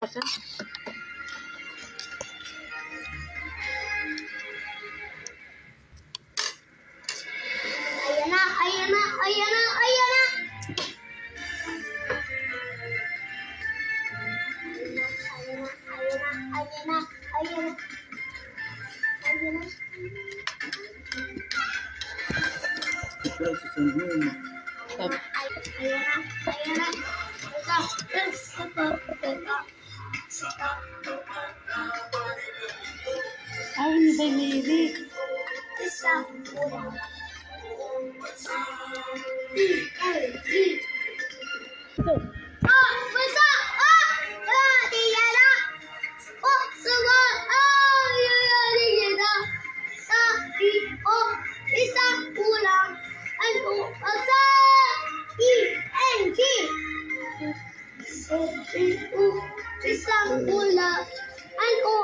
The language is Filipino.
Ayan na, ayan na, ayan na, ayan na. Ayan na, ayan na. Ayan na. Ay, hindi ba yung lirik? Isang ulam, ano